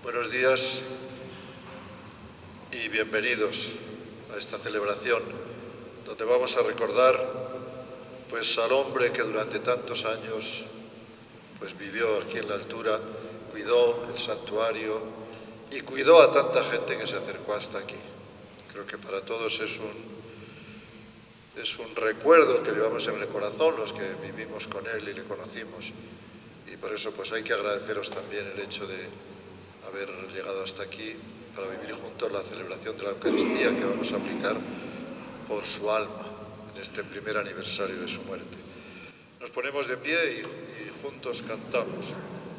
Buenos días y bienvenidos a esta celebración donde vamos a recordar al hombre que durante tantos años vivió aquí en la altura, cuidó el santuario y cuidó a tanta gente que se acercó hasta aquí. Creo que para todos es un recuerdo que llevamos en el corazón los que vivimos con él y le conocimos, y por eso hay que agradeceros también el hecho de haber llegado hasta aquí para vivir juntos la celebración de la Eucaristía que vamos a aplicar por su alma en este primer aniversario de su muerte. Nos ponemos de pie y juntos cantamos.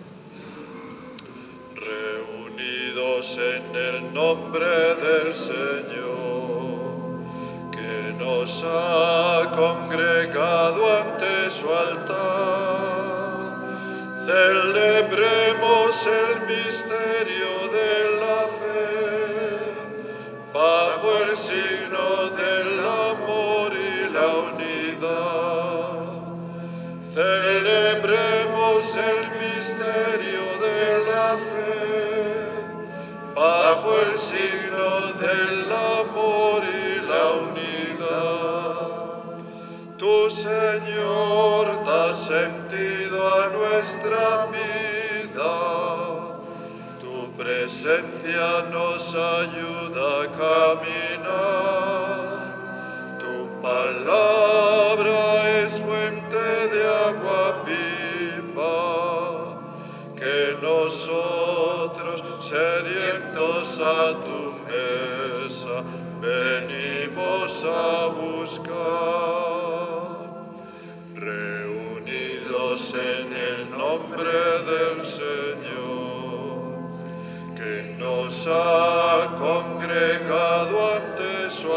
Reunidos en el nombre del Señor, que nos ha congregado ante su altar, celebremos el misterio de la fe, bajo el signo del amor y la unidad. Celebremos el misterio de la fe, bajo el signo del amor y la unidad. Tu Señor da sentido a nuestra vida, tu presencia nos ayuda a caminar, tu palabra es fuente de agua viva, que nosotros, sedientos a tu mesa, venimos a buscar. Reunidos en el nombre del Señor, que nos ha congregado ante su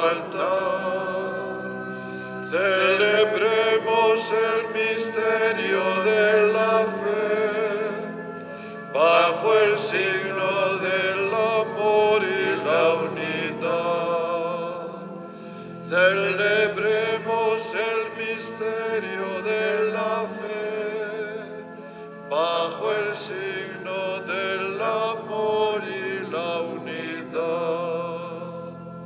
altar, celebremos el misterio de la fe, bajo el signo del amor y la unidad. Celebremos el misterio de la fe, bajo el signo del amor y la unidad.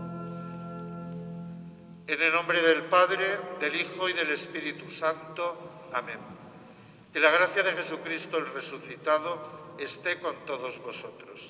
En el nombre del Padre, del Hijo y del Espíritu Santo. Amén. Que la gracia de Jesucristo el resucitado esté con todos vosotros.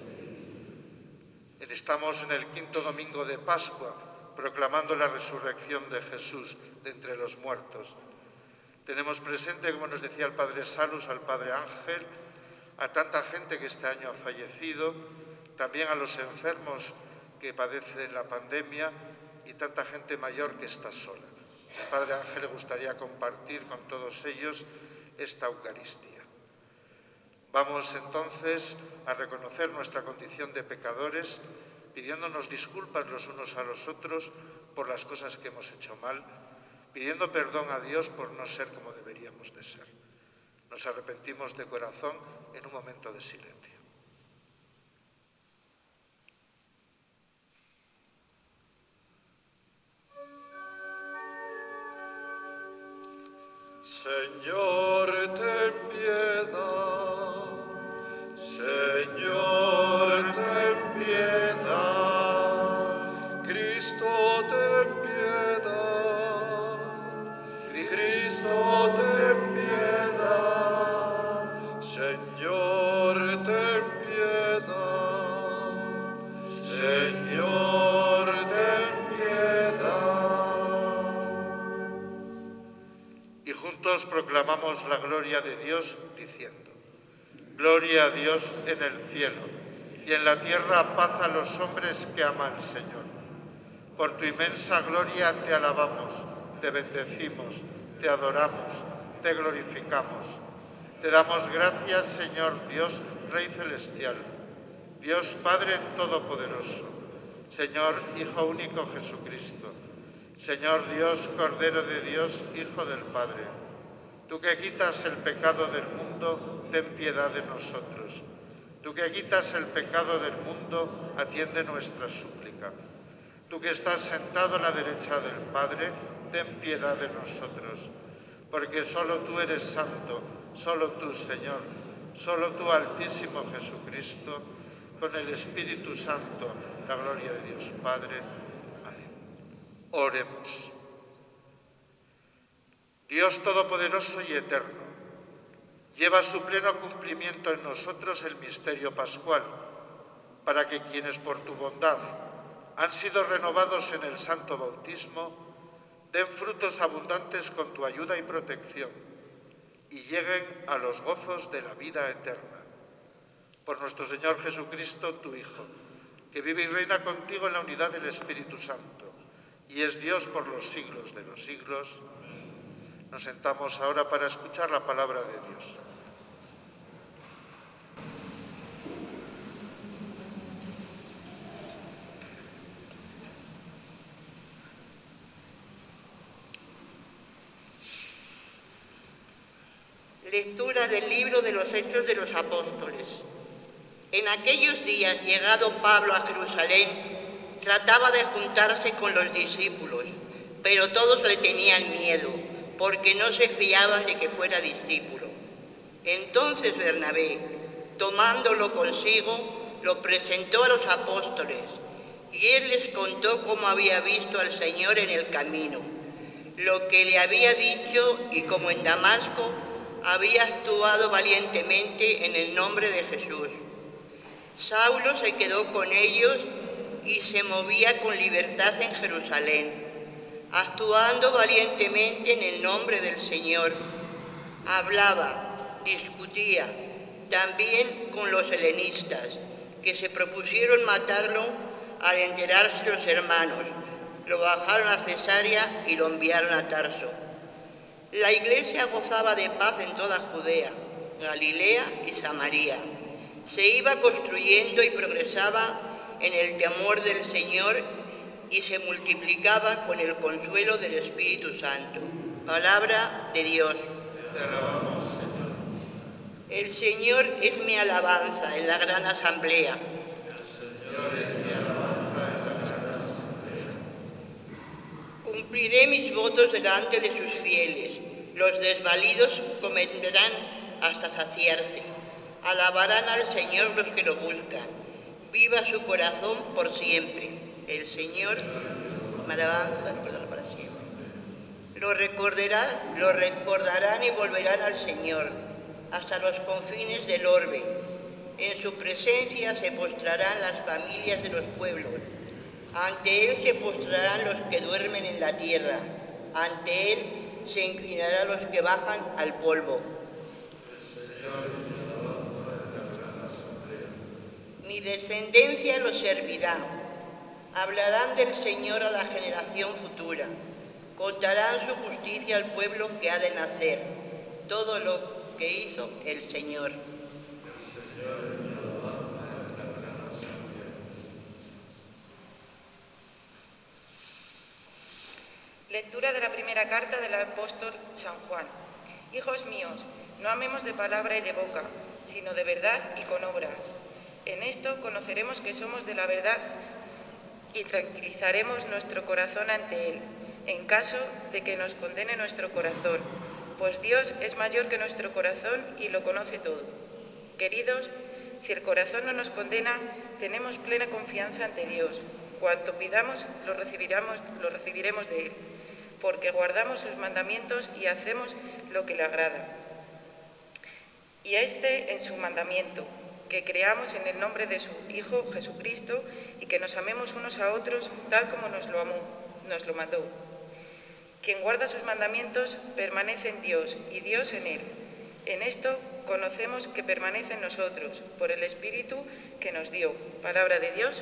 Estamos en el quinto domingo de Pascua, proclamando la resurrección de Jesús de entre los muertos. Tenemos presente, como nos decía el Padre Salus, al Padre Ángel, a tanta gente que este año ha fallecido, también a los enfermos que padecen la pandemia y tanta gente mayor que está sola. El Padre Ángel le gustaría compartir con todos ellos esta Eucaristía. Vamos entonces a reconocer nuestra condición de pecadores, pidiéndonos disculpas los unos a los otros por las cosas que hemos hecho mal, pidiendo perdón a Dios por no ser como deberíamos de ser. Nos arrepentimos de corazón en un momento de silencio. Señor, ten piedad. Señor, ten piedad. Cristo, ten piedad. Cristo, ten piedad. Señor, ten piedad. Señor, ten piedad. Y juntos proclamamos la gloria de Dios diciendo: Gloria a Dios en el cielo, y en la tierra paz a los hombres que aman al Señor. Por tu inmensa gloria te alabamos, te bendecimos, te adoramos, te glorificamos. Te damos gracias, Señor Dios, Rey Celestial, Dios Padre Todopoderoso, Señor Hijo único Jesucristo, Señor Dios, Cordero de Dios, Hijo del Padre. Tú que quitas el pecado del mundo, ten piedad de nosotros. Tú que quitas el pecado del mundo, atiende nuestra súplica. Tú que estás sentado a la derecha del Padre, ten piedad de nosotros. Porque solo tú eres santo, solo tú, Señor, Solo tú, Altísimo Jesucristo, con el Espíritu Santo, la gloria de Dios Padre. Amén. Oremos. Dios Todopoderoso y Eterno, lleva a su pleno cumplimiento en nosotros el misterio pascual, para que quienes por tu bondad han sido renovados en el santo bautismo, den frutos abundantes con tu ayuda y protección, y lleguen a los gozos de la vida eterna. Por nuestro Señor Jesucristo, tu Hijo, que vive y reina contigo en la unidad del Espíritu Santo, y es Dios por los siglos de los siglos. Nos sentamos ahora para escuchar la palabra de Dios. Lectura del libro de los Hechos de los Apóstoles. En aquellos días, llegado Pablo a Jerusalén, trataba de juntarse con los discípulos, pero todos le tenían miedo, porque no se fiaban de que fuera discípulo. Entonces Bernabé, tomándolo consigo, lo presentó a los apóstoles, y él les contó cómo había visto al Señor en el camino, lo que le había dicho y cómo en Damasco había actuado valientemente en el nombre de Jesús. Saulo se quedó con ellos y se movía con libertad en Jerusalén, actuando valientemente en el nombre del Señor. Hablaba, discutía, también con los helenistas, que se propusieron matarlo al enterarse los hermanos. Lo bajaron a Cesarea y lo enviaron a Tarso. La Iglesia gozaba de paz en toda Judea, Galilea y Samaria. Se iba construyendo y progresaba en el temor del Señor y se multiplicaba con el consuelo del Espíritu Santo. Palabra de Dios. Te alabamos, Señor. El Señor es mi alabanza en la gran asamblea. El Señor es mi alabanza en la gran asamblea. Cumpliré mis votos delante de sus fieles. Los desvalidos comerán hasta saciarse. Alabarán al Señor los que lo buscan. Viva su corazón por siempre. El Señor me alabanza para siempre. Lo recordarán y volverán al Señor hasta los confines del orbe. En su presencia se postrarán las familias de los pueblos. Ante Él se postrarán los que duermen en la tierra. Ante Él se inclinarán los que bajan al polvo. Mi descendencia los servirá. Hablarán del Señor a la generación futura. Contarán su justicia al pueblo que ha de nacer. Todo lo que hizo el Señor. Lectura de la primera carta del apóstol San Juan. Hijos míos, no amemos de palabra y de boca, sino de verdad y con obras. En esto conoceremos que somos de la verdad y tranquilizaremos nuestro corazón ante Él, en caso de que nos condene nuestro corazón, pues Dios es mayor que nuestro corazón y lo conoce todo. Queridos, si el corazón no nos condena, tenemos plena confianza ante Dios. Cuanto pidamos, lo recibiremos de Él, porque guardamos sus mandamientos y hacemos lo que le agrada. Y este en su mandamiento, que creamos en el nombre de su Hijo Jesucristo y que nos amemos unos a otros tal como nos lo mandó. Quien guarda sus mandamientos permanece en Dios y Dios en él. En esto conocemos que permanece en nosotros por el Espíritu que nos dio. Palabra de Dios.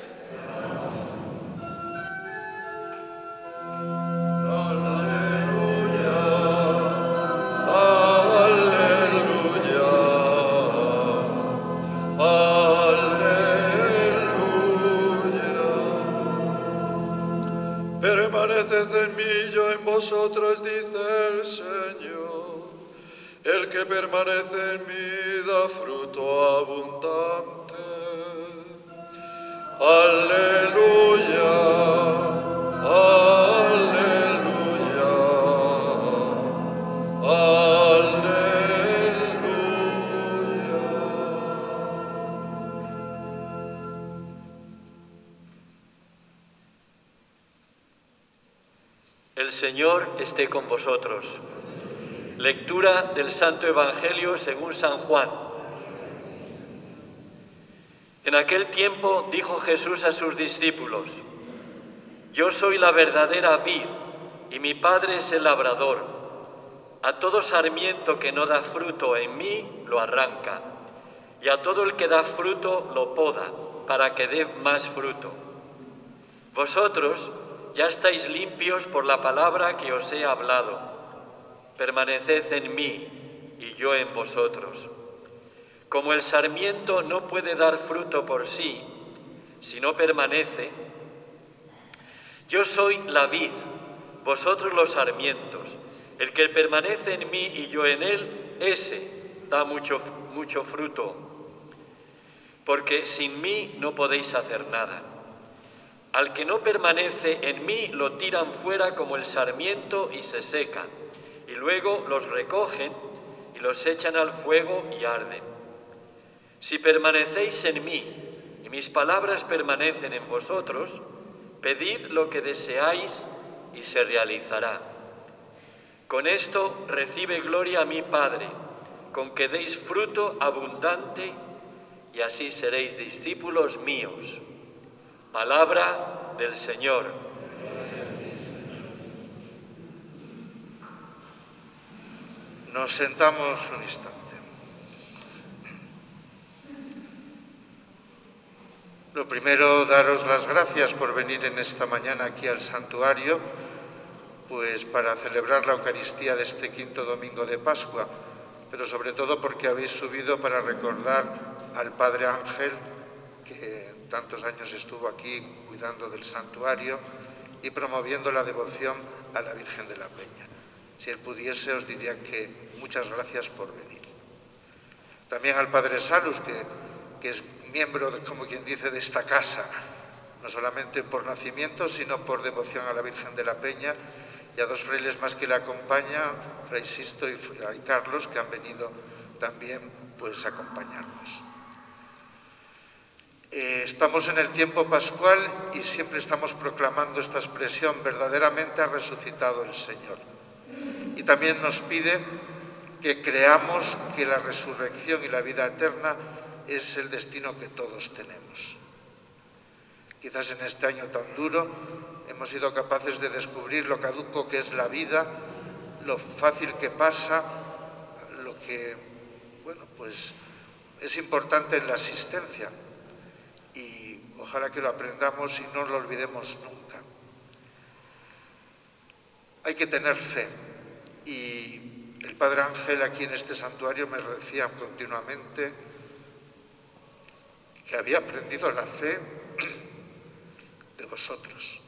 Permaneced en mí, yo en vosotros, dice el Señor. El que permanece en mí da fruto abundante. Aleluya, aleluya, aleluya. Señor esté con vosotros. Lectura del Santo Evangelio según San Juan. En aquel tiempo dijo Jesús a sus discípulos: Yo soy la verdadera vid y mi Padre es el labrador. A todo sarmiento que no da fruto en mí lo arranca, y a todo el que da fruto lo poda, para que dé más fruto. Vosotros ya estáis limpios por la palabra que os he hablado. Permaneced en mí y yo en vosotros. Como el sarmiento no puede dar fruto por sí, si no permanece, yo soy la vid, vosotros los sarmientos. El que permanece en mí y yo en él, ese da mucho fruto, porque sin mí no podéis hacer nada. Al que no permanece en mí lo tiran fuera como el sarmiento y se seca, y luego los recogen y los echan al fuego y arden. Si permanecéis en mí y mis palabras permanecen en vosotros, pedid lo que deseáis y se realizará. Con esto recibe gloria a mi Padre, con que deis fruto abundante y así seréis discípulos míos. Palabra del Señor. Nos sentamos un instante. Lo primero, daros las gracias por venir en esta mañana aquí al santuario, pues para celebrar la Eucaristía de este quinto domingo de Pascua, pero sobre todo porque habéis subido para recordar al Padre Ángel, que tantos años estuvo aquí cuidando del santuario y promoviendo la devoción a la Virgen de la Peña. Si él pudiese, os diría que muchas gracias por venir. También al Padre Salus, que es miembro, como quien dice, de esta casa, no solamente por nacimiento, sino por devoción a la Virgen de la Peña, y a dos frailes más que le acompañan, Fray Sisto y Fray Carlos, que han venido también pues, a acompañarnos. Estamos en el tiempo pascual y siempre estamos proclamando esta expresión: verdaderamente ha resucitado el Señor. Y también nos pide que creamos que la resurrección y la vida eterna es el destino que todos tenemos. Quizás en este año tan duro hemos sido capaces de descubrir lo caduco que es la vida, lo fácil que pasa, lo que, bueno, pues es importante en la existencia. Y ojalá que lo aprendamos y no lo olvidemos nunca. Hay que tener fe. Y el Padre Ángel aquí en este santuario me decía continuamente que había aprendido la fe de vosotros.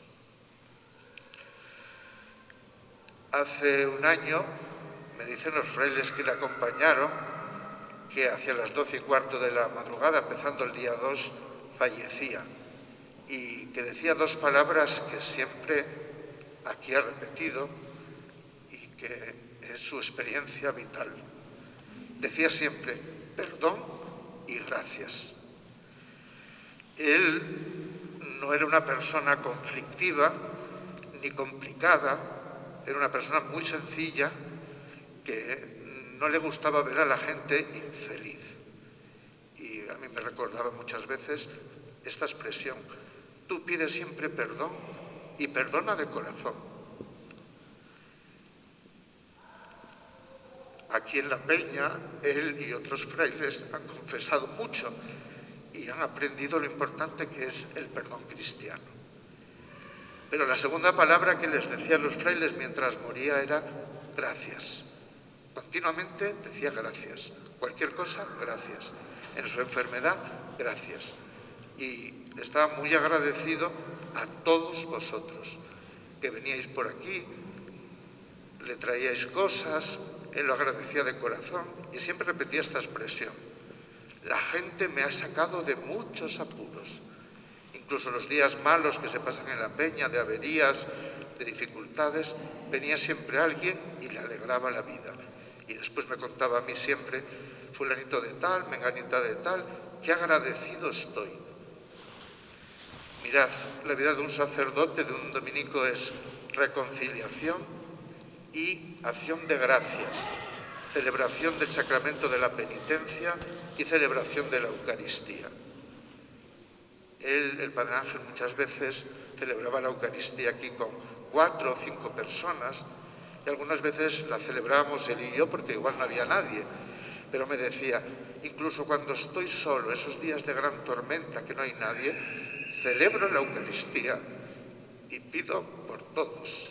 Hace un año me dicen los frailes que le acompañaron que hacia las 12:15 de la madrugada, empezando el día 2, fallecía, y que decía dos palabras que siempre aquí ha repetido y que es su experiencia vital. Decía siempre: perdón y gracias. Él no era una persona conflictiva ni complicada, era una persona muy sencilla que no le gustaba ver a la gente infeliz. Y a mí me recordaba muchas veces esta expresión: tú pides siempre perdón y perdona de corazón. Aquí en la Peña, él y otros frailes han confesado mucho y han aprendido lo importante que es el perdón cristiano. Pero la segunda palabra que les decía a los frailes mientras moría era gracias. Continuamente decía gracias. Cualquier cosa, gracias. En su enfermedad, gracias. Y estaba muy agradecido a todos vosotros que veníais por aquí, le traíais cosas, él lo agradecía de corazón y siempre repetía esta expresión: la gente me ha sacado de muchos apuros. Incluso los días malos que se pasan en la Peña, de averías, de dificultades, venía siempre alguien y le alegraba la vida. Y después me contaba a mí siempre: fulanito de tal, menganita de tal, qué agradecido estoy. Mirad, la vida de un sacerdote, de un dominico, es reconciliación y acción de gracias, celebración del sacramento de la penitencia y celebración de la Eucaristía. El Padre Ángel, muchas veces celebraba la Eucaristía aquí con 4 o 5 personas y algunas veces la celebrábamos él y yo porque igual no había nadie, pero me decía, incluso cuando estoy solo, esos días de gran tormenta que no hay nadie, celebro la Eucaristía y pido por todos.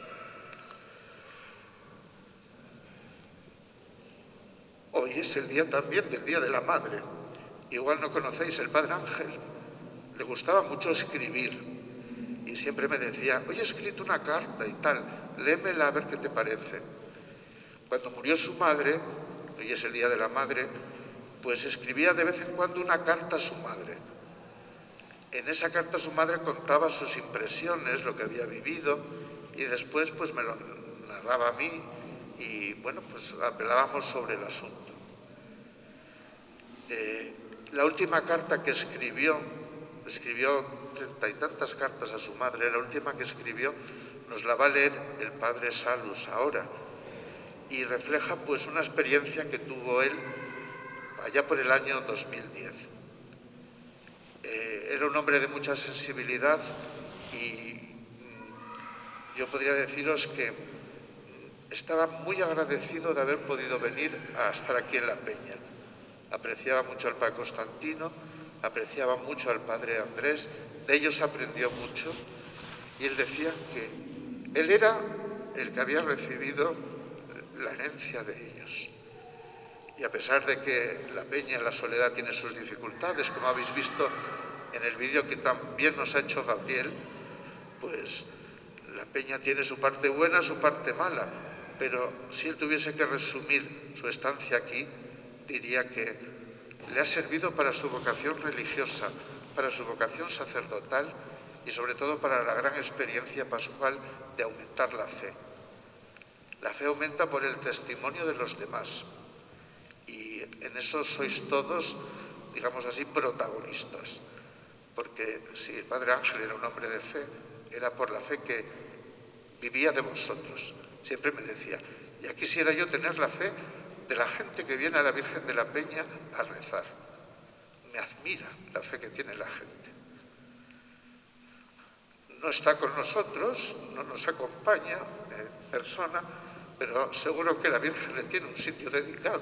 Hoy es el día también del Día de la Madre. Igual no conocéis el Padre Ángel. Le gustaba mucho escribir y siempre me decía, hoy he escrito una carta y tal, léemela a ver qué te parece. Cuando murió su madre, hoy es el Día de la Madre, pues escribía de vez en cuando una carta a su madre. En esa carta a su madre contaba sus impresiones, lo que había vivido, y después pues me lo narraba a mí y bueno, pues hablábamos sobre el asunto. La última carta que escribió 30 y tantas cartas a su madre, la última que escribió nos la va a leer el padre Salus ahora y refleja pues una experiencia que tuvo él allá por el año 2010. Era un hombre de mucha sensibilidad y yo podría deciros que estaba muy agradecido de haber podido venir a estar aquí en La Peña. Apreciaba mucho al padre Constantino, apreciaba mucho al padre Andrés, de ellos aprendió mucho y él decía que él era el que había recibido la herencia de ellos. Y a pesar de que La Peña en la soledad tiene sus dificultades, como habéis visto en el vídeo que también nos ha hecho Gabriel, pues La Peña tiene su parte buena, su parte mala, pero si él tuviese que resumir su estancia aquí, diría que le ha servido para su vocación religiosa, para su vocación sacerdotal y sobre todo para la gran experiencia pascual de aumentar la fe. La fe aumenta por el testimonio de los demás y en eso sois todos, digamos así, protagonistas. Porque si el Padre Ángel era un hombre de fe, era por la fe que vivía de vosotros. Siempre me decía, ya quisiera yo tener la fe de la gente que viene a la Virgen de la Peña a rezar. Me admira la fe que tiene la gente. No está con nosotros, no nos acompaña en persona, pero seguro que la Virgen le tiene un sitio dedicado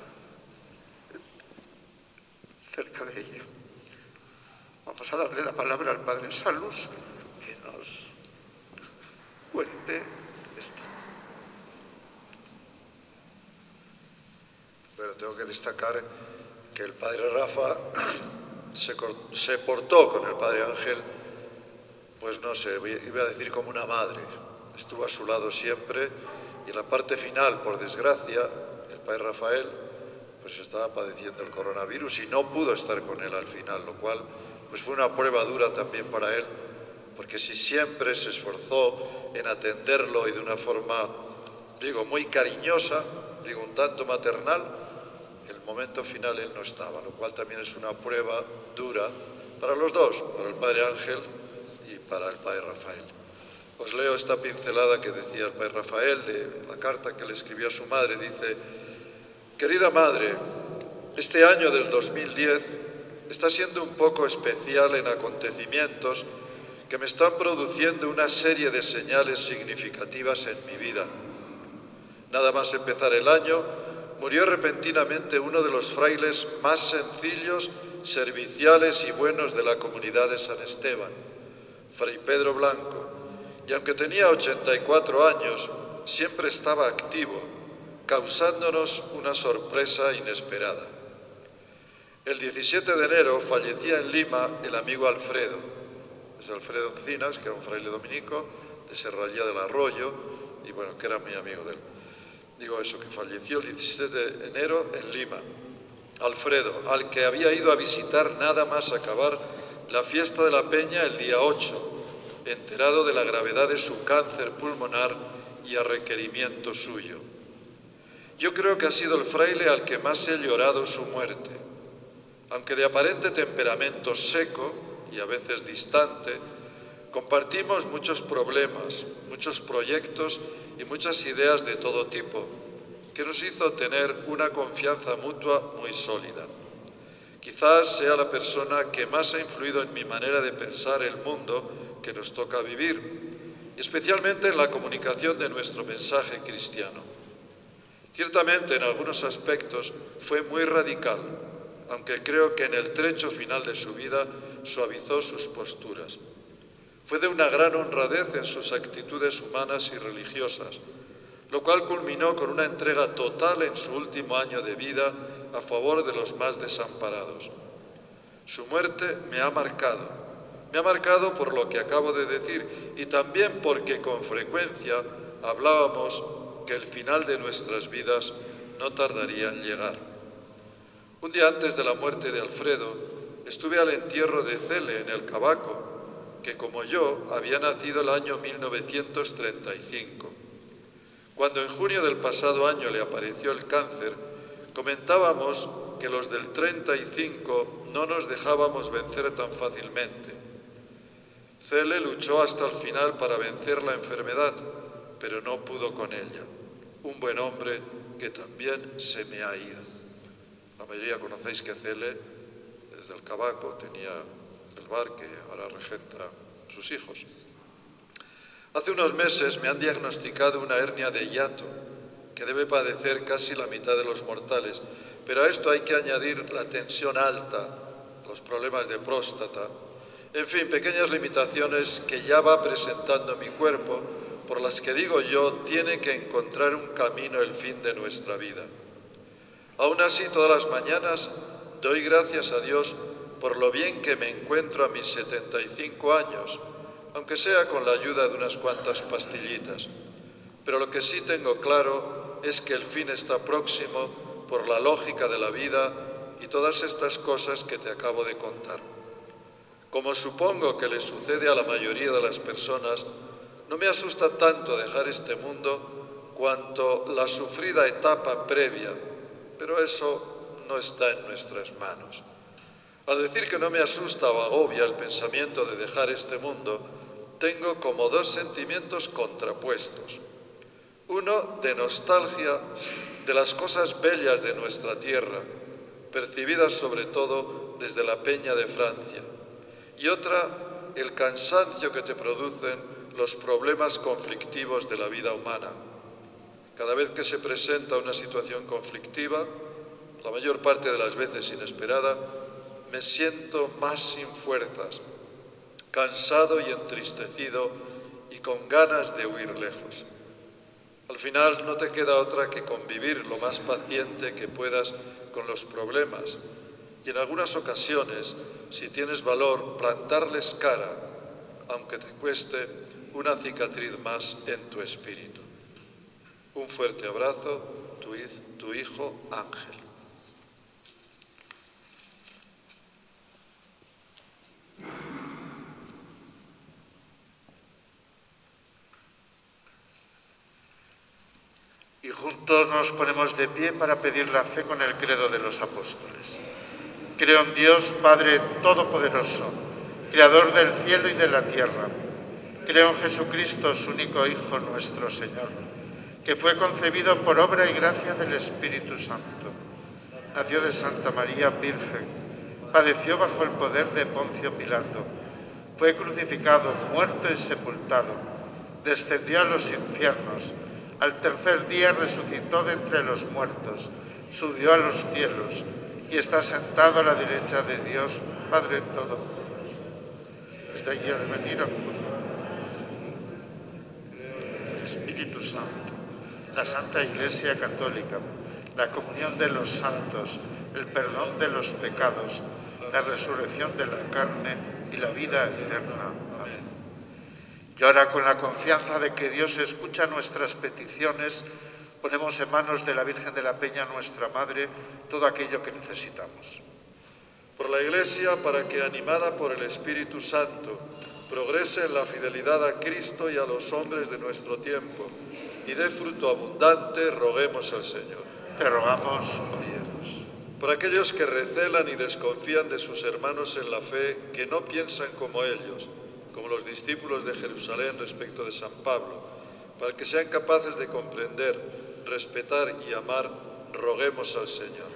cerca de ella. Vamos a darle la palabra al Padre Salus, que nos cuente esto. Pero tengo que destacar que el Padre Rafa se portó con el Padre Ángel, pues no sé, iba a decir como una madre. Estuvo a su lado siempre y en la parte final, por desgracia, el Padre Rafael pues estaba padeciendo el coronavirus y no pudo estar con él al final, lo cual pues fue una prueba dura también para él, porque si siempre se esforzó en atenderlo y de una forma, digo, muy cariñosa, digo, un tanto maternal, el momento final él no estaba, lo cual también es una prueba dura para los dos, para el Padre Ángel y para el Padre Rafael. Os leo esta pincelada que decía el Padre Rafael de la carta que le escribió a su madre. Dice: querida madre, este año del 2010 está siendo un poco especial en acontecimientos que me están produciendo una serie de señales significativas en mi vida. Nada más empezar el año, murió repentinamente uno de los frailes más sencillos, serviciales y buenos de la comunidad de San Esteban, Fray Pedro Blanco, y aunque tenía 84 años, siempre estaba activo, causándonos una sorpresa inesperada. El 17 de enero fallecía en Lima el amigo Alfredo, es Alfredo Encinas, que era un fraile dominico de Serrallía del Arroyo, y bueno, que era muy amigo de él. Digo eso, que falleció el 17 de enero en Lima. Alfredo, al que había ido a visitar nada más acabar la fiesta de la Peña el día 8, enterado de la gravedad de su cáncer pulmonar y a requerimiento suyo. Yo creo que ha sido el fraile al que más he llorado su muerte. Aunque de aparente temperamento seco y a veces distante, Compartimos muchos problemas, muchos proyectos y muchas ideas de todo tipo, que nos hizo tener una confianza mutua muy sólida. Quizás sea la persona que más ha influido en mi manera de pensar el mundo que nos toca vivir, especialmente en la comunicación de nuestro mensaje cristiano. Ciertamente, en algunos aspectos fue muy radical, aunque creo que en el trecho final de su vida suavizó sus posturas. Fue de una gran honradez en sus actitudes humanas y religiosas, lo cual culminó con una entrega total en su último año de vida a favor de los más desamparados. Su muerte me ha marcado por lo que acabo de decir y también porque con frecuencia hablábamos que el final de nuestras vidas no tardaría en llegar. Un día antes de la muerte de Alfredo, estuve al entierro de Cele en el Cabaco, que como yo había nacido el año 1935. Cuando en junio del pasado año le apareció el cáncer, comentábamos que los del 35 no nos dejábamos vencer tan fácilmente. Cele luchó hasta el final para vencer la enfermedad, pero no pudo con ella. Un buen hombre que también se me ha ido. La mayoría conocéis que Cele, desde el Cabaco, tenía el bar que ahora regenta sus hijos. Hace unos meses me han diagnosticado una hernia de hiato, que debe padecer casi la mitad de los mortales, pero a esto hay que añadir la tensión alta, los problemas de próstata, en fin, pequeñas limitaciones que ya va presentando mi cuerpo, por las que digo yo, tiene que encontrar un camino el fin de nuestra vida. Aún así, todas las mañanas doy gracias a Dios por lo bien que me encuentro a mis 75 años, aunque sea con la ayuda de unas cuantas pastillitas. Pero lo que sí tengo claro es que el fin está próximo por la lógica de la vida y todas estas cosas que te acabo de contar. Como supongo que le sucede a la mayoría de las personas, no me asusta tanto dejar este mundo cuanto la sufrida etapa previa, pero eso no está en nuestras manos. Al decir que no me asusta o agobia el pensamiento de dejar este mundo, tengo como dos sentimientos contrapuestos. Uno de nostalgia de las cosas bellas de nuestra tierra, percibidas sobre todo desde la Peña de Francia, y otra, el cansancio que te producen los problemas conflictivos de la vida humana. Cada vez que se presenta una situación conflictiva, la mayor parte de las veces inesperada, me siento más sin fuerzas, cansado y entristecido y con ganas de huir lejos. Al final no te queda otra que convivir lo más paciente que puedas con los problemas y en algunas ocasiones, si tienes valor, plantarles cara, aunque te cueste una cicatriz más en tu espíritu. Un fuerte abrazo, tu hijo Ángel. Y juntos nos ponemos de pie para pedir la fe con el credo de los apóstoles. Creo en Dios, Padre Todopoderoso, Creador del cielo y de la tierra. Creo en Jesucristo, su único Hijo, nuestro Señor, que fue concebido por obra y gracia del Espíritu Santo. Nació de Santa María Virgen, padeció bajo el poder de Poncio Pilato, fue crucificado, muerto y sepultado, descendió a los infiernos, al tercer día resucitó de entre los muertos, subió a los cielos y está sentado a la derecha de Dios, Padre Todopoderoso. Desde allí ha de venir a juzgar. El Espíritu Santo, la Santa Iglesia Católica, la comunión de los santos, el perdón de los pecados, la resurrección de la carne y la vida eterna. Amén. Y ahora, con la confianza de que Dios escucha nuestras peticiones, ponemos en manos de la Virgen de la Peña, nuestra Madre, todo aquello que necesitamos. Por la Iglesia, para que, animada por el Espíritu Santo, progrese en la fidelidad a Cristo y a los hombres de nuestro tiempo, y dé fruto abundante, roguemos al Señor. Te rogamos, óyenos. Por aquellos que recelan y desconfían de sus hermanos en la fe, que no piensan como ellos, como los discípulos de Jerusalén respecto de San Pablo, para que sean capaces de comprender, respetar y amar, roguemos al Señor.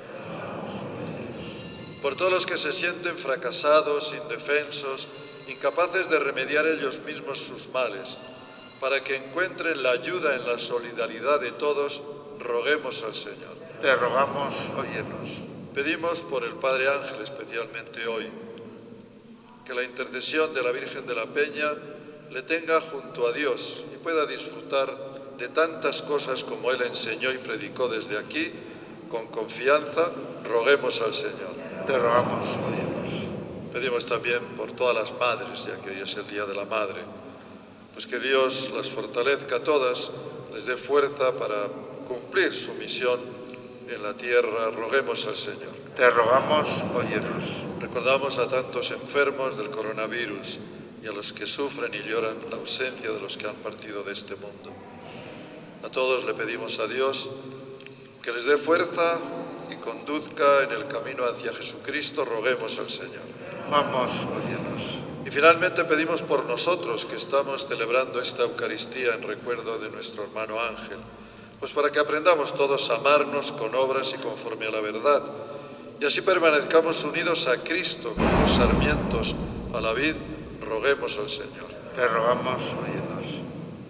Por todos los que se sienten fracasados, indefensos, incapaces de remediar ellos mismos sus males, para que encuentren la ayuda en la solidaridad de todos, roguemos al Señor. Te rogamos, óyenos. Pedimos por el Padre Ángel especialmente hoy, que la intercesión de la Virgen de la Peña le tenga junto a Dios y pueda disfrutar de tantas cosas como Él enseñó y predicó desde aquí, con confianza, roguemos al Señor. Te rogamos, óyenos. Pedimos también por todas las madres, ya que hoy es el Día de la Madre, pues que Dios las fortalezca a todas, les dé fuerza para cumplir su misión en la tierra, roguemos al Señor. Te rogamos, óyenos. Recordamos a tantos enfermos del coronavirus y a los que sufren y lloran la ausencia de los que han partido de este mundo. A todos le pedimos a Dios que les dé fuerza y conduzca en el camino hacia Jesucristo, roguemos al Señor. Vamos, óyenos. Y finalmente pedimos por nosotros que estamos celebrando esta Eucaristía en recuerdo de nuestro hermano Ángel, pues para que aprendamos todos a amarnos con obras y conforme a la verdad, y así permanezcamos unidos a Cristo como los sarmientos a la vid, roguemos al Señor. Te rogamos, óyenos.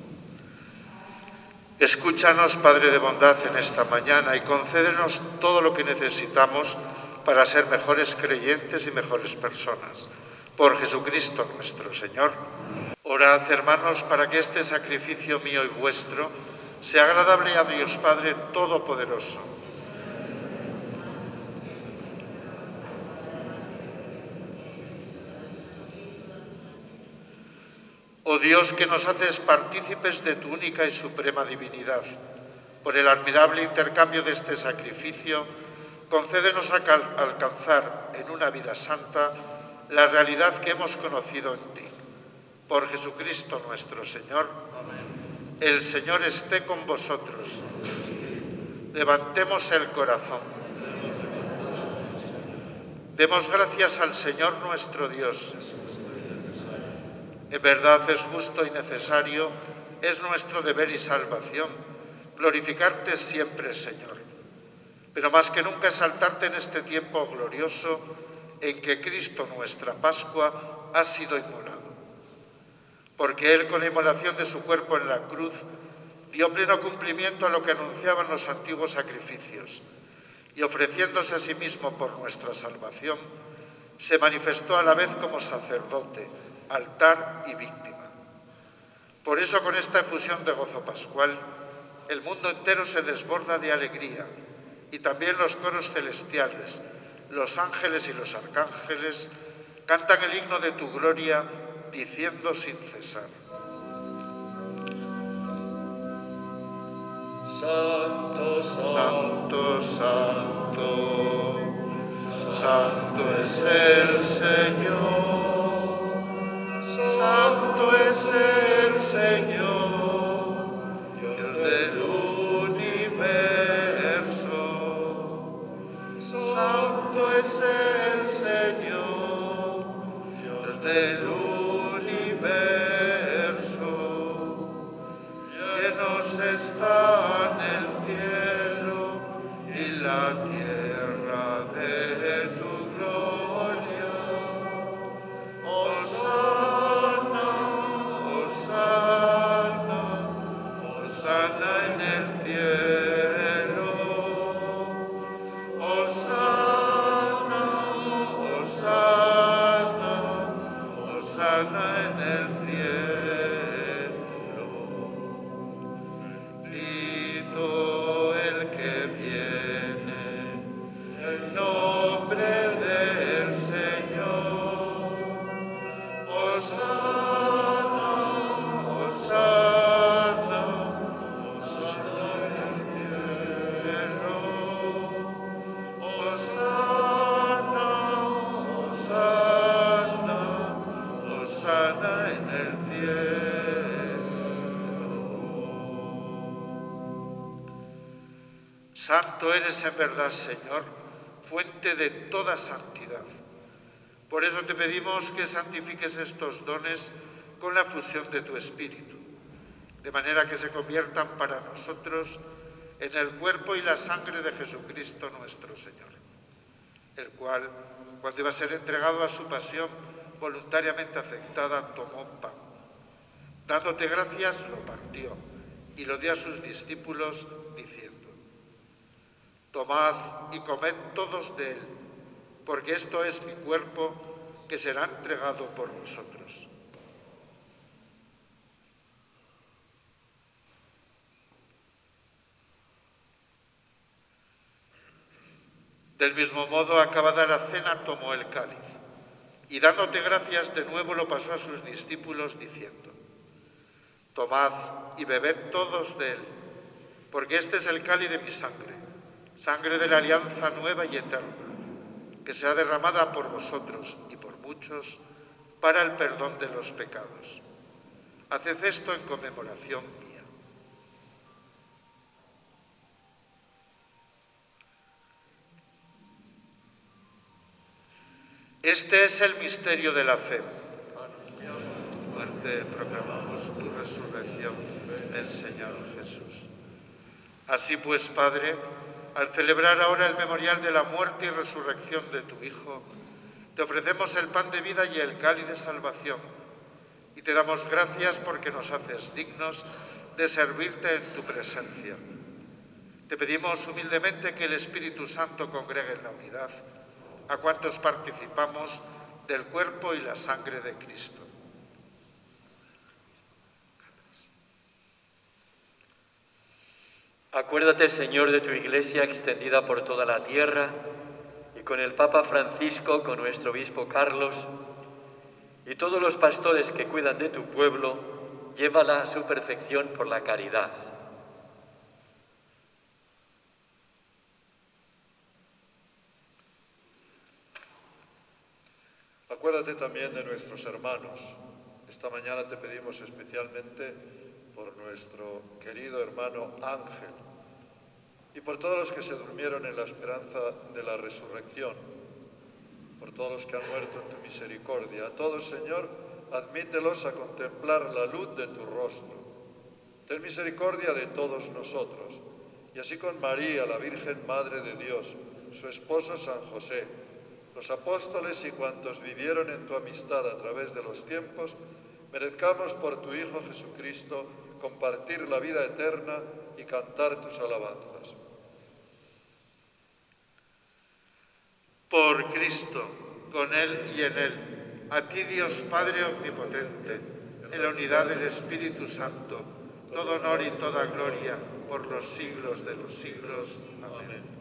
Escúchanos, Padre de bondad, en esta mañana y concédenos todo lo que necesitamos para ser mejores creyentes y mejores personas. Por Jesucristo nuestro Señor. Orad, hermanos, para que este sacrificio mío y vuestro sea agradable a Dios Padre Todopoderoso. Oh Dios, que nos haces partícipes de tu única y suprema divinidad, por el admirable intercambio de este sacrificio, concédenos alcanzar en una vida santa la realidad que hemos conocido en ti. Por Jesucristo nuestro Señor. Amén. El Señor esté con vosotros. Levantemos el corazón. Demos gracias al Señor nuestro Dios. En verdad es justo y necesario, es nuestro deber y salvación, glorificarte siempre, Señor. Pero más que nunca exaltarte en este tiempo glorioso en que Cristo, nuestra Pascua, ha sido inmolado. Porque Él, con la inmolación de su cuerpo en la cruz, dio pleno cumplimiento a lo que anunciaban los antiguos sacrificios, y ofreciéndose a sí mismo por nuestra salvación, se manifestó a la vez como sacerdote, altar y víctima. Por eso, con esta efusión de gozo pascual, el mundo entero se desborda de alegría, y también los coros celestiales, los ángeles y los arcángeles cantan el himno de tu gloria, diciendo sin cesar: Santo, santo, santo, santo es el Señor. Santo es el Señor, Dios del universo. Santo es el Señor, Dios del universo. Llenos están el cielo y la tierra de tu gloria. Hosana, Hosana, Hosana en el cielo. Hosana, Hosana, Hosana en el cielo. Bendito el que viene en nombre del Señor. Hosana, Hosana, Hosana en el cielo. Hosana, Hosana, Hosana en el cielo. Santo eres en verdad, Señor, fuente de toda santidad. Por eso te pedimos que santifiques estos dones con la fusión de tu Espíritu, de manera que se conviertan para nosotros en el cuerpo y la sangre de Jesucristo nuestro Señor, el cual, cuando iba a ser entregado a su pasión voluntariamente aceptada, tomó pan. Dándote gracias, lo partió y lo dio a sus discípulos, diciendo: tomad y comed todos de él, porque esto es mi cuerpo que será entregado por vosotros. Del mismo modo, acabada la cena, tomó el cáliz y dándote gracias de nuevo lo pasó a sus discípulos diciendo: tomad y bebed todos de él, porque este es el cáliz de mi sangre, sangre de la alianza nueva y eterna, que será derramada por vosotros y por muchos para el perdón de los pecados. Haced esto en conmemoración mía. Este es el misterio de la fe. Muerte proclamamos tu resurrección, el Señor Jesús. Así pues, Padre, al celebrar ahora el memorial de la muerte y resurrección de tu Hijo, te ofrecemos el pan de vida y el cáliz de salvación, y te damos gracias porque nos haces dignos de servirte en tu presencia. Te pedimos humildemente que el Espíritu Santo congregue en la unidad a cuantos participamos del cuerpo y la sangre de Cristo. Acuérdate, Señor, de tu Iglesia extendida por toda la tierra y con el Papa Francisco, con nuestro obispo Carlos y todos los pastores que cuidan de tu pueblo, llévala a su perfección por la caridad. Acuérdate también de nuestros hermanos. Esta mañana te pedimos especialmente por nuestro querido hermano Ángel y por todos los que se durmieron en la esperanza de la resurrección, por todos los que han muerto en tu misericordia. A todos, Señor, admítelos a contemplar la luz de tu rostro. Ten misericordia de todos nosotros, y así con María, la Virgen Madre de Dios, su esposo San José, los apóstoles y cuantos vivieron en tu amistad a través de los tiempos, merezcamos por tu Hijo Jesucristo compartir la vida eterna y cantar tus alabanzas. Por Cristo, con Él y en Él, a ti Dios Padre Omnipotente, en la unidad del Espíritu Santo, todo honor y toda gloria por los siglos de los siglos. Amén.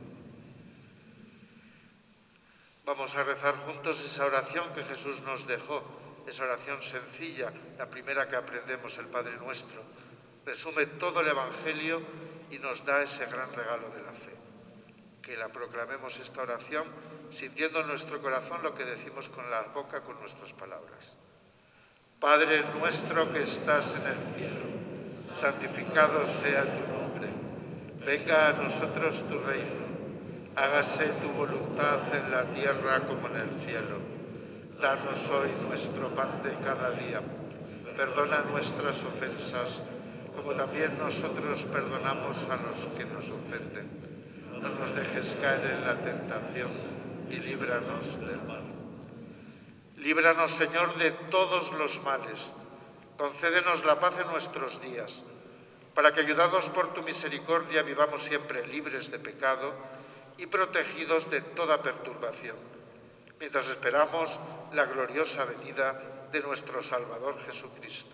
Vamos a rezar juntos esa oración que Jesús nos dejó, esa oración sencilla, la primera que aprendemos, el Padre Nuestro. Resume todo el Evangelio y nos da ese gran regalo de la fe. Que la proclamemos esta oración sintiendo en nuestro corazón lo que decimos con la boca, con nuestras palabras. Padre nuestro que estás en el cielo, santificado sea tu nombre. Venga a nosotros tu reino. Hágase tu voluntad en la tierra como en el cielo. Danos hoy nuestro pan de cada día. Perdona nuestras ofensas, como también nosotros perdonamos a los que nos ofenden. No nos dejes caer en la tentación y líbranos del mal. Líbranos, Señor, de todos los males. Concédenos la paz en nuestros días, para que, ayudados por tu misericordia, vivamos siempre libres de pecado y protegidos de toda perturbación, mientras esperamos la gloriosa venida de nuestro Salvador Jesucristo.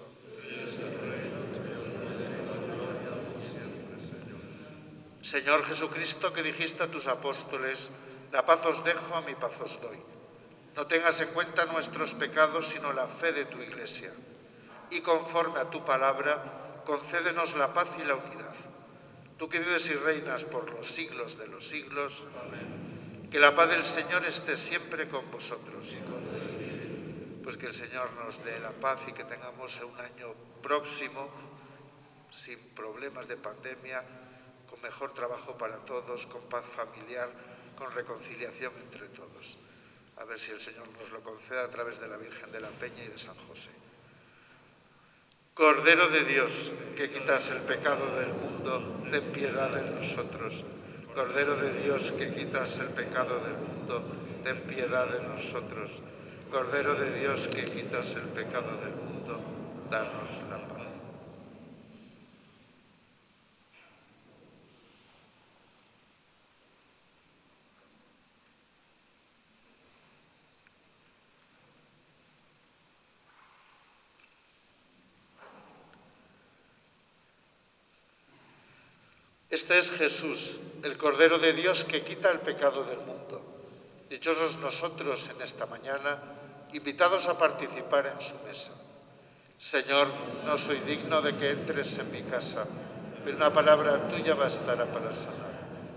Señor Jesucristo, que dijiste a tus apóstoles: la paz os dejo, a mi paz os doy. No tengas en cuenta nuestros pecados, sino la fe de tu Iglesia. Y conforme a tu palabra, concédenos la paz y la unidad. Tú que vives y reinas por los siglos de los siglos. Amén. Que la paz del Señor esté siempre con vosotros. Pues que el Señor nos dé la paz y que tengamos un año próximo sin problemas de pandemia, con mejor trabajo para todos, con paz familiar, con reconciliación entre todos. A ver si el Señor nos lo concede a través de la Virgen de la Peña y de San José. Cordero de Dios, que quitas el pecado del mundo, ten piedad de nosotros. Cordero de Dios, que quitas el pecado del mundo, ten piedad de nosotros. Cordero de Dios, que quitas el pecado del mundo, danos la paz. Este es Jesús, el Cordero de Dios que quita el pecado del mundo. Dichosos nosotros en esta mañana, invitados a participar en su mesa. Señor, no soy digno de que entres en mi casa, pero una palabra tuya bastará para sanar.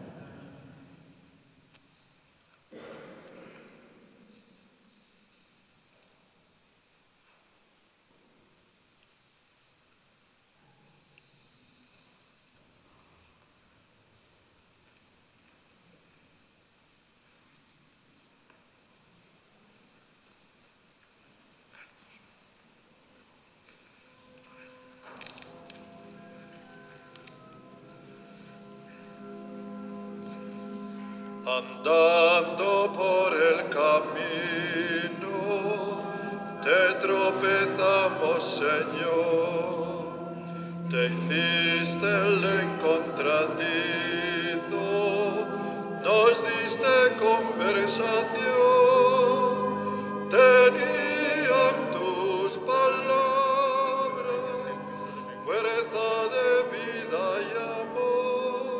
Andando por el camino, te tropezamos, Señor. Te hiciste el encontradizo, nos diste conversación. Tenían tus palabras, fuerza de vida y amor.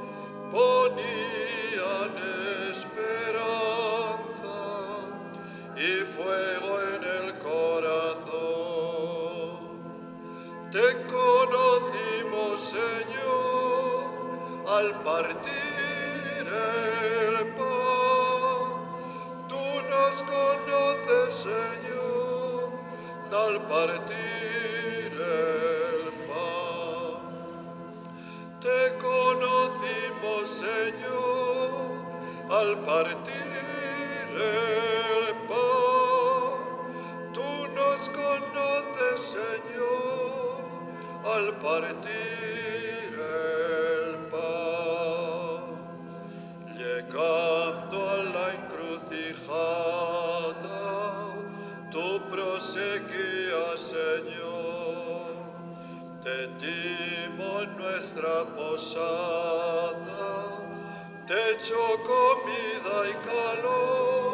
Ponían esperanza y fuego en el corazón. Te conocimos, Señor, al partir el pan. Tú nos conoces, Señor, al partir el pan. Te conocimos, Señor, al partir el pan. Tú nos conoces, Señor, al partir el pan. Llegando a la encrucijada, tú proseguías, Señor. Te dimos nuestra posada, techo, comida y calor.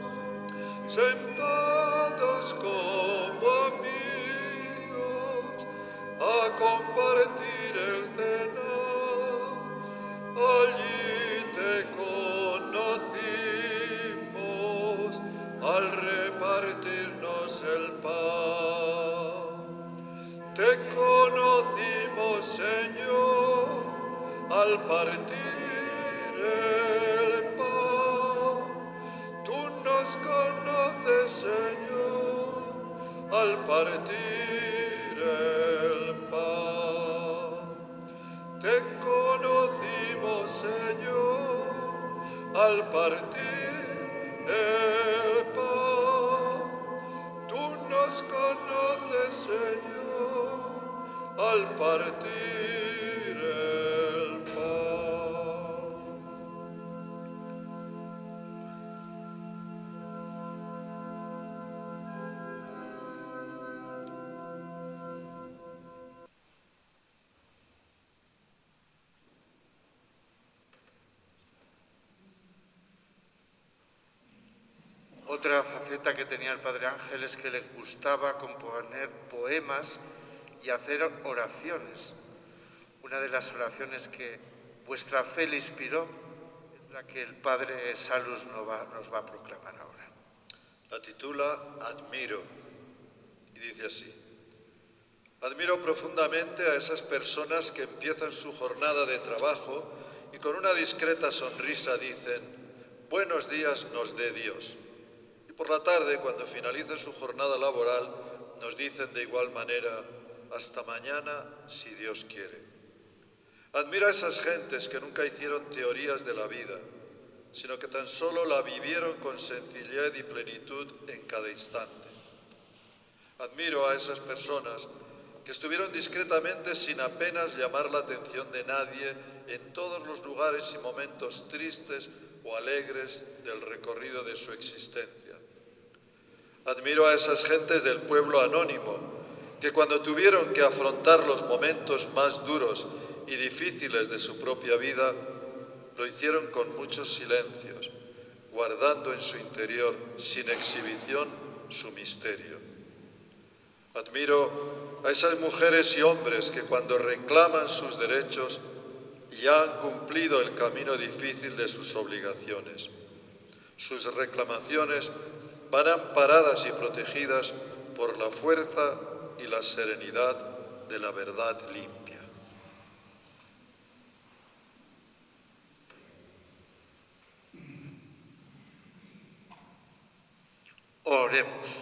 Sentados como amigos a compartir el cenar, allí te conocimos al repartirnos el pan. Te conocimos, Señor, al partir el pan. Tú nos conoces, Señor, al partir el pan. Te conocimos, Señor, al partir el pan. Tú nos conoces, Señor, al partir el pan. Otra faceta que tenía el Padre Ángel es que le gustaba componer poemas y hacer oraciones. Una de las oraciones que vuestra fe le inspiró es la que el Padre Salus nos va a proclamar ahora. La titula Admiro y dice así: admiro profundamente a esas personas que empiezan su jornada de trabajo y con una discreta sonrisa dicen: buenos días nos dé Dios. Y por la tarde, cuando finaliza su jornada laboral, nos dicen de igual manera: hasta mañana, si Dios quiere. Admiro a esas gentes que nunca hicieron teorías de la vida, sino que tan solo la vivieron con sencillez y plenitud en cada instante. Admiro a esas personas que estuvieron discretamente sin apenas llamar la atención de nadie en todos los lugares y momentos tristes o alegres del recorrido de su existencia. Admiro a esas gentes del pueblo anónimo, que cuando tuvieron que afrontar los momentos más duros y difíciles de su propia vida, lo hicieron con muchos silencios, guardando en su interior, sin exhibición, su misterio. Admiro a esas mujeres y hombres que cuando reclaman sus derechos ya han cumplido el camino difícil de sus obligaciones. Sus reclamaciones van amparadas y protegidas por la fuerza y la serenidad de la verdad limpia. Oremos.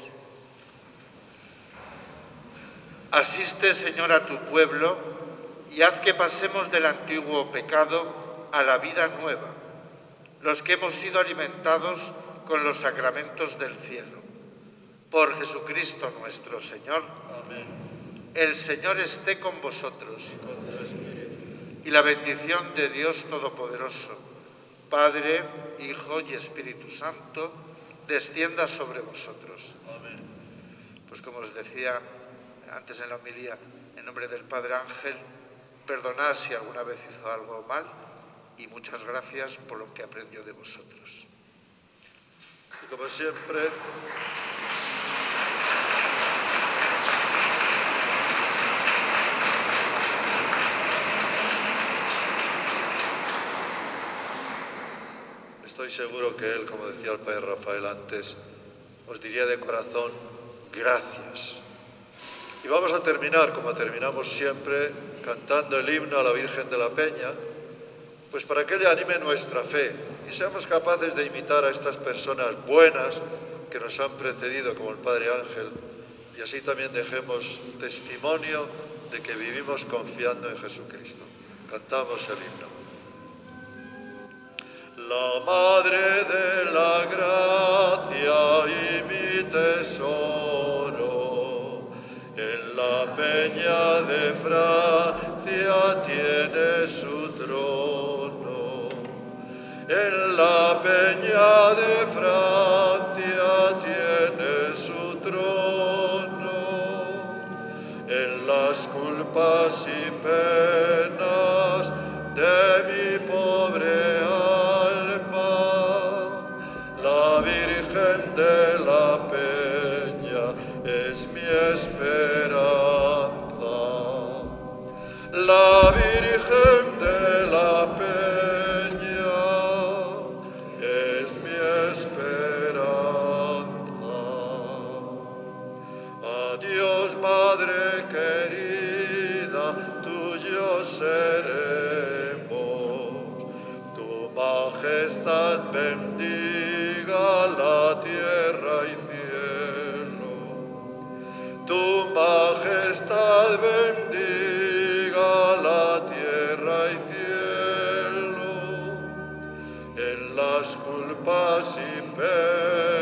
Asiste, Señor, a tu pueblo y haz que pasemos del antiguo pecado a la vida nueva, los que hemos sido alimentados con los sacramentos del cielo. Por Jesucristo nuestro Señor. Amén. El Señor esté con vosotros. Y la bendición de Dios Todopoderoso, Padre, Hijo y Espíritu Santo, descienda sobre vosotros. Amén. Pues como os decía antes en la homilía, en nombre del Padre Ángel, perdonad si alguna vez hizo algo mal y muchas gracias por lo que aprendió de vosotros. Y como siempre, estoy seguro que él, como decía el Padre Rafael antes, os diría de corazón, gracias. Y vamos a terminar, como terminamos siempre, cantando el himno a la Virgen de la Peña, pues para que ella anime nuestra fe y seamos capaces de imitar a estas personas buenas que nos han precedido, como el Padre Ángel, y así también dejemos testimonio de que vivimos confiando en Jesucristo. Cantamos el himno. La Madre de la Gracia y mi tesoro, en la peña de Francia tiene su trono. En la peña de Francia tiene su trono. En las culpas y penas de mi pobre alma, la Virgen de la Peña es mi esperanza. La Virgen de la Peña es mi esperanza. Adiós, Madre querida, tuyos seremos. Tu majestad bendiga la tierra y cielo. Tu majestad bendiga la tierra y cielo. En las culpas y penas